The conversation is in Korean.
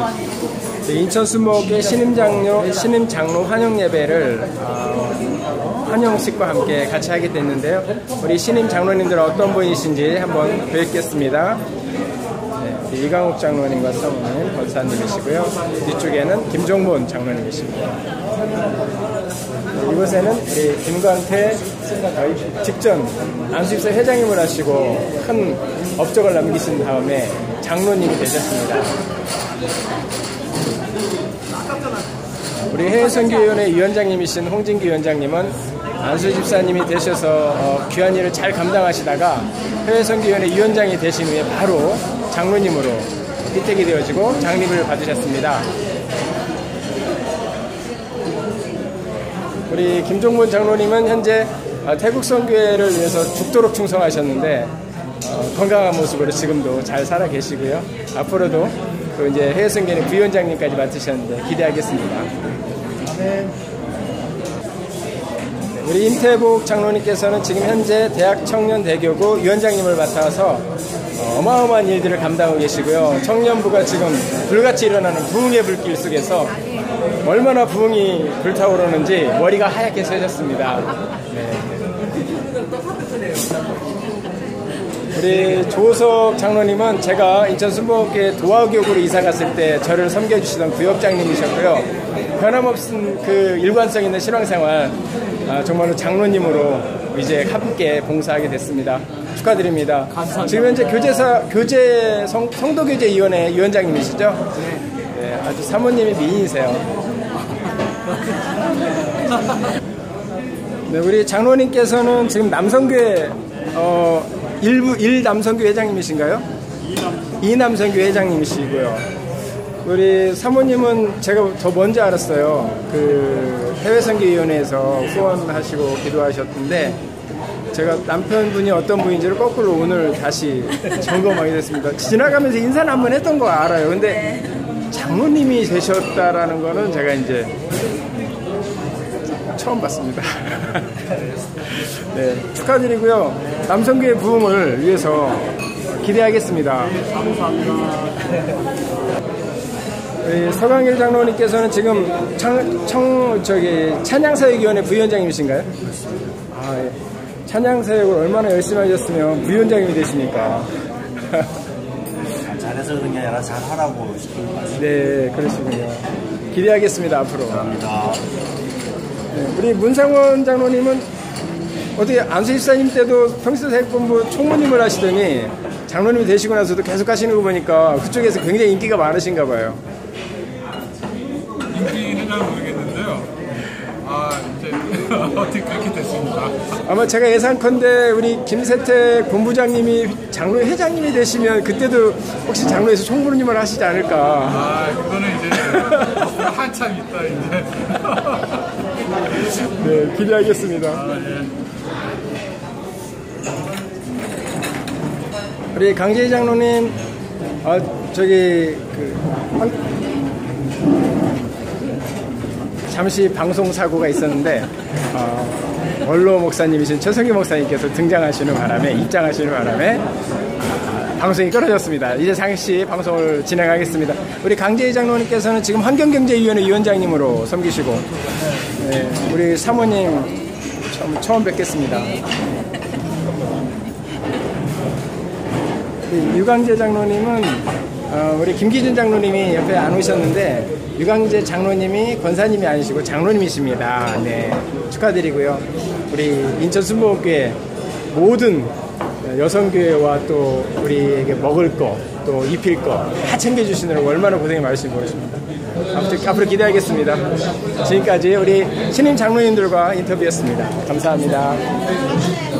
인천 순복의 신임장로 환영 예배를 환영식과 함께 같이 하게 됐는데요. 우리 신임 장로님들은 어떤 분이신지 한번 뵙겠습니다. 네, 이강욱 장로님과 사모님 권사님이시고요. 뒤쪽에는 김종문 장로님이십니다. 네, 이곳에는 우리 김광태 직전 안수집사 회장님을 하시고 큰 업적을 남기신 다음에 장로님이 되셨습니다. 우리 해외선교위원회 위원장님이신 홍진기 위원장님은 안수집사님이 되셔서 귀한 일을 잘 감당하시다가 해외선교위원회 위원장이 되신 후에 바로 장로님으로 피택이 되어지고 장립을 받으셨습니다. 우리 김종문 장로님은 현재 태국선교회를 위해서 죽도록 충성하셨는데 건강한 모습으로 지금도 잘 살아 계시고요. 앞으로도 또 이제 해외선교회 부위원장님까지 맡으셨는데 기대하겠습니다. 아멘. 우리 임태복 장로님께서는 지금 현재 대학청년대교구 위원장님을 맡아서 어마어마한 일들을 감당하고 계시고요. 청년부가 지금 불같이 일어나는 부흥의 불길 속에서 얼마나 부흥이 불타오르는지 머리가 하얗게 새졌습니다. 네. 우리 조석 장로님은 제가 인천 순복교회 도화교구로 이사 갔을 때 저를 섬겨주시던 구역장님이셨고요. 변함없은 그 일관성 있는 신앙생활 정말로 장로님으로 이제 함께 봉사하게 됐습니다. 축하드립니다. 감사합니다. 지금 현재 성도교제위원회 위원장님이시죠? 네, 아주 사모님이 미인이세요. 네, 우리 장로님께서는 지금 남성교회 남성교회 회장님이신가요? 이남성교회 회장님이시고요. 우리 사모님은 제가 더 먼저 알았어요. 그 해외선교위원회에서 후원하시고 기도하셨던데 제가 남편분이 어떤 분인지를 거꾸로 오늘 다시 점검하게 됐습니다. 지나가면서 인사는 한번 했던 거 알아요. 근데 장로님이 되셨다라는 거는 제가 이제 처음 봤습니다. 네, 축하드리고요. 남성교회 부흥을 위해서 기대하겠습니다. 감사합니다. 서강일 장로님께서는 지금 찬양사역위원회 부위원장님이신가요? 아, 예. 찬양사역을 얼마나 열심히 하셨으면 부위원장님이 되시니까. 잘해서 그런 게 아니라 잘하라고 싶은 말씀. 네, 그러시군요. 기대하겠습니다, 앞으로. 감사합니다. 네, 우리 문상원 장로님은 어떻게 안수집사님 때도 평시사역본부 총무님을 하시더니 장로님이 되시고 나서도 계속 하시는 거 보니까 그쪽에서 굉장히 인기가 많으신가 봐요. 인기는 잘 모르겠는데요. 이제 어떻게 그렇게 됐습니다. 아마 제가 예상컨대 우리 김세택 본부장님이 장로 회장님이 되시면 그때도 혹시 장로에서 총무님을 하시지 않을까. 그거는 이제 한참 있다 이제. 네, 기대하겠습니다. 예. 우리 강재희 장로님, 잠시 방송 사고가 있었는데 원로 목사님이신 최성기 목사님께서 입장하시는 바람에 방송이 끊어졌습니다. 이제 잠시 방송을 진행하겠습니다. 우리 강재희 장로님께서는 지금 환경경제위원회 위원장님으로 섬기시고, 네, 우리 사모님 처음 뵙겠습니다. 유광재 장로님은 우리 김기준 장로님이 옆에 안 오셨는데 유광재 장로님이 권사님이 아니시고 장로님이십니다. 네, 축하드리고요. 우리 인천 순복교회 모든 여성교회와 또 우리에게 먹을 거 또 입힐 거 다 챙겨주시느라고 얼마나 고생이 많으신지 모르십니다. 아무튼 앞으로 기대하겠습니다. 지금까지 우리 신임 장로님들과 인터뷰였습니다. 감사합니다.